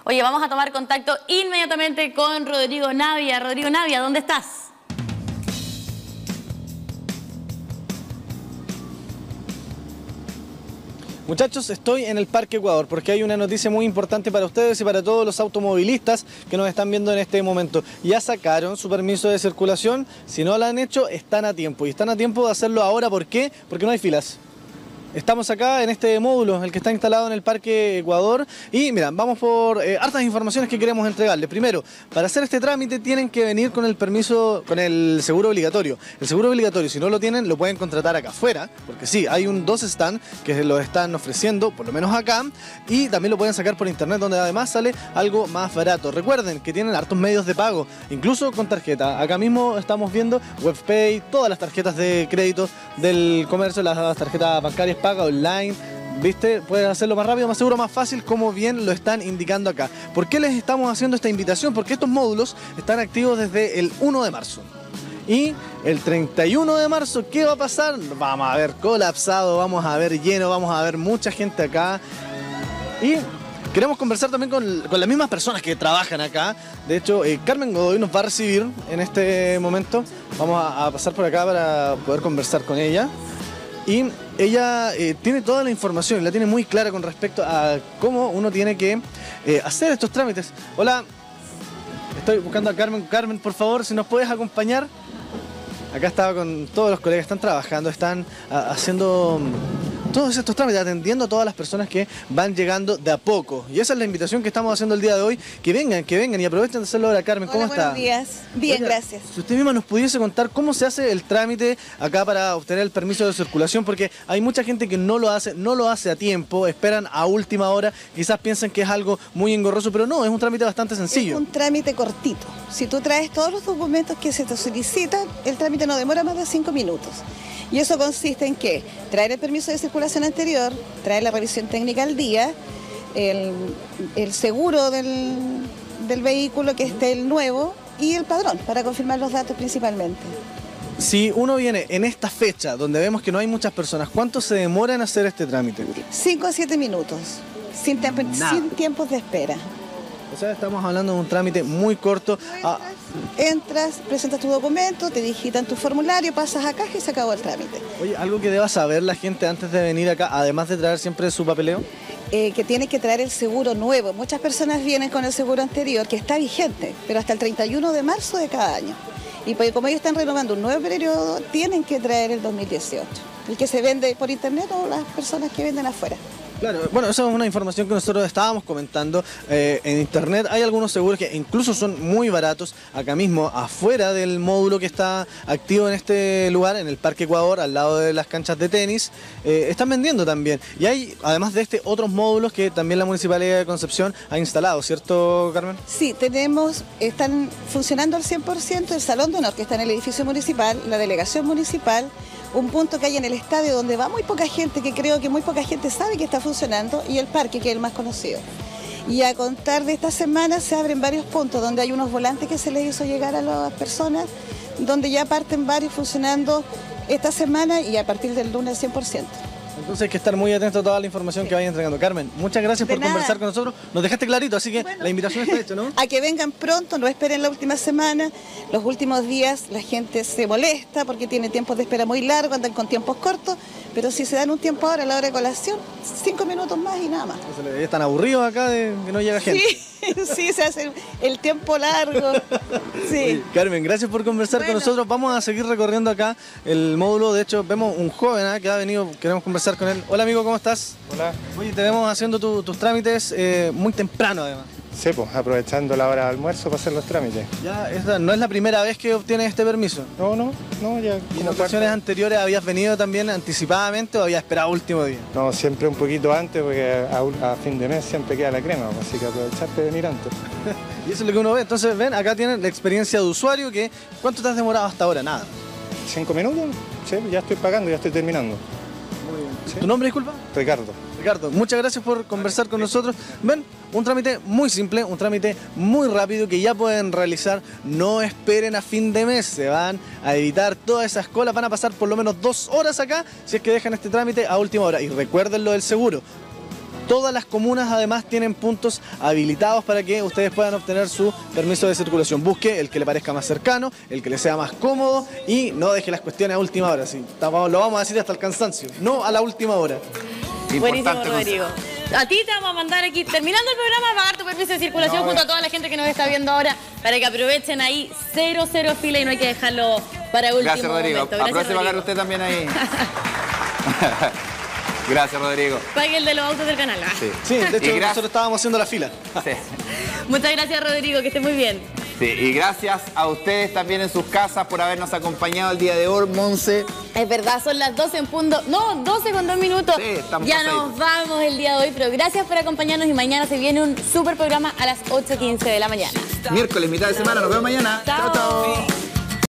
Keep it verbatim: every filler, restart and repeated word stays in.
Oye, vamos a tomar contacto inmediatamente con Rodrigo Navia. Rodrigo Navia, ¿dónde estás? Muchachos, estoy en el Parque Ecuador porque hay una noticia muy importante para ustedes y para todos los automovilistas que nos están viendo en este momento. Ya sacaron su permiso de circulación, si no lo han hecho, están a tiempo. Y están a tiempo de hacerlo ahora, ¿por qué? Porque no hay filas. Estamos acá en este módulo, el que está instalado en el Parque Ecuador. Y mira, vamos por eh, hartas informaciones que queremos entregarles. Primero, para hacer este trámite tienen que venir con el permiso, con el seguro obligatorio. El seguro obligatorio, si no lo tienen, lo pueden contratar acá afuera, porque sí, hay un dos stand que lo están ofreciendo, por lo menos acá, y también lo pueden sacar por internet, donde además sale algo más barato. Recuerden que tienen hartos medios de pago, incluso con tarjeta. Acá mismo estamos viendo WebPay, todas las tarjetas de crédito del comercio, las tarjetas bancarias, paga online, ¿viste? Puedes hacerlo más rápido, más seguro, más fácil, como bien lo están indicando acá. ¿Por qué les estamos haciendo esta invitación? Porque estos módulos están activos desde el uno de marzo. Y el treinta y uno de marzo, ¿qué va a pasar? Vamos a ver colapsado, vamos a ver lleno, vamos a ver mucha gente acá. Y queremos conversar también con, con las mismas personas que trabajan acá. De hecho, eh, Carmen Godoy nos va a recibir en este momento. Vamos a, a pasar por acá para poder conversar con ella. Y ella eh, tiene toda la información, la tiene muy clara con respecto a cómo uno tiene que eh, hacer estos trámites. Hola, estoy buscando a Carmen. Carmen, por favor, si nos puedes acompañar. Acá estaba con todos los colegas que están trabajando, están a, haciendo todos estos trámites, atendiendo a todas las personas que van llegando de a poco. Y esa es la invitación que estamos haciendo el día de hoy, que vengan, que vengan y aprovechen de hacerlo ahora. Carmen, ¿cómo Hola, está? Buenos días, bien, Oiga, gracias. Si usted misma nos pudiese contar cómo se hace el trámite acá para obtener el permiso de circulación, porque hay mucha gente que no lo hace, no lo hace a tiempo, esperan a última hora, quizás piensan que es algo muy engorroso, pero no, es un trámite bastante sencillo. Es un trámite cortito. Si tú traes todos los documentos que se te solicitan, el trámite no demora más de cinco minutos. Y eso consiste en que traer el permiso de circulación anterior, traer la revisión técnica al día, el, el seguro del, del vehículo que esté el nuevo y el padrón para confirmar los datos principalmente. Si uno viene en esta fecha donde vemos que no hay muchas personas, ¿cuánto se demora en hacer este trámite? cinco a siete minutos, sin, tiempo, sin tiempos de espera. O sea, estamos hablando de un trámite muy corto. Ah. Entras, presentas tu documento, te digitan tu formulario, pasas a caja y se acabó el trámite. Oye, ¿algo que deba saber la gente antes de venir acá, además de traer siempre su papeleo? Eh, que tiene que traer el seguro nuevo. Muchas personas vienen con el seguro anterior, que está vigente, pero hasta el treinta y uno de marzo de cada año. Y pues, como ellos están renovando un nuevo periodo, tienen que traer el dos mil dieciocho. El que se vende por internet o las personas que venden afuera. Claro, bueno, esa es una información que nosotros estábamos comentando. Eh, en internet hay algunos seguros que incluso son muy baratos. Acá mismo, afuera del módulo que está activo en este lugar, en el Parque Ecuador, al lado de las canchas de tenis, eh, están vendiendo también. Y hay, además de este, otros módulos que también la Municipalidad de Concepción ha instalado, ¿cierto, Carmen? Sí, tenemos, están funcionando al cien por ciento el Salón de Honor, que está en el edificio municipal, la delegación municipal, un punto que hay en el estadio donde va muy poca gente, que creo que muy poca gente sabe que está funcionando, y el parque, que es el más conocido. Y a contar de esta semana se abren varios puntos donde hay unos volantes que se les hizo llegar a las personas, donde ya parten varios funcionando esta semana y a partir del lunes al cien por ciento. Entonces hay que estar muy atento a toda la información sí. que vaya entregando. Carmen, muchas gracias de por nada. conversar con nosotros. Nos dejaste clarito, así que bueno, la invitación está hecha, ¿no? A que vengan pronto, no esperen la última semana. Los últimos días la gente se molesta porque tiene tiempos de espera muy largos, andan con tiempos cortos, pero si se dan un tiempo ahora a la hora de colación, cinco minutos más y nada más. ¿Están aburridos acá de que no llega gente? Sí, sí, se hace el tiempo largo. Sí. Oye, Carmen, gracias por conversar bueno. con nosotros. Vamos a seguir recorriendo acá el módulo. De hecho, vemos un joven ¿eh? que ha venido, queremos conversar con él. Hola amigo, ¿cómo estás? Hola. Oye, te vemos haciendo tu, tus trámites eh, muy temprano además. Sí, pues aprovechando la hora de almuerzo para hacer los trámites. Ya, esta no es la primera vez que obtienes este permiso. No, no, no, ya. ¿Y en ocasiones anteriores habías venido también anticipadamente o habías esperado último día? No, siempre un poquito antes porque a, a fin de mes siempre queda la crema, así que aprovecharte de venir antes. Y eso es lo que uno ve. Entonces, ven, acá tienen la experiencia de usuario que... ¿Cuánto te has demorado hasta ahora? Nada. ¿Cinco minutos? Sí, ya estoy pagando, ya estoy terminando. Muy bien. ¿Sí? ¿Tu nombre, disculpa? Ricardo. Ricardo, muchas gracias por conversar con nosotros. Ven, un trámite muy simple, un trámite muy rápido que ya pueden realizar. No esperen a fin de mes, se van a evitar todas esas colas. Van a pasar por lo menos dos horas acá si es que dejan este trámite a última hora. Y recuerden lo del seguro. Todas las comunas además tienen puntos habilitados para que ustedes puedan obtener su permiso de circulación. Busque el que le parezca más cercano, el que le sea más cómodo y no deje las cuestiones a última hora. Sí, lo vamos a decir hasta el cansancio, no a la última hora. Buenísimo, Rodrigo. A ti te vamos a mandar aquí, terminando el programa, a pagar tu permiso de circulación no, junto a toda la gente que nos está viendo ahora para que aprovechen ahí cero, cero fila y no hay que dejarlo para último Gracias, Rodrigo. momento. Gracias, Aproveche pagar usted también ahí. Gracias, Rodrigo. Pague el de los autos del canal. Sí, sí, de hecho nosotros estábamos haciendo la fila. Sí. Muchas gracias, Rodrigo, que esté muy bien. Sí, y gracias a ustedes también en sus casas por habernos acompañado el día de hoy, Monse. Es verdad, son las doce en punto. No, doce con dos minutos. Sí, estamos ya pasaditos. nos vamos el día de hoy, pero gracias por acompañarnos y mañana se viene un súper programa a las ocho quince de la mañana. Miércoles, mitad de semana, nos vemos mañana. Chao. Chao, chao.